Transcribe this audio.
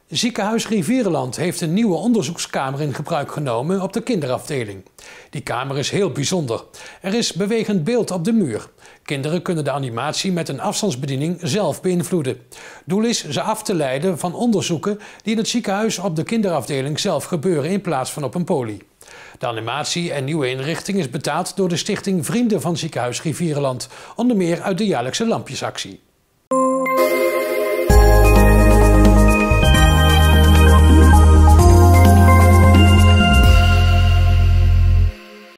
Ziekenhuis Rivierenland heeft een nieuwe onderzoekskamer in gebruik genomen op de kinderafdeling. Die kamer is heel bijzonder. Er is bewegend beeld op de muur. Kinderen kunnen de animatie met een afstandsbediening zelf beïnvloeden. Doel is ze af te leiden van onderzoeken die in het ziekenhuis op de kinderafdeling zelf gebeuren in plaats van op een poli. De animatie en nieuwe inrichting is betaald door de stichting Vrienden van Ziekenhuis Rivierenland, onder meer uit de jaarlijkse lampjesactie.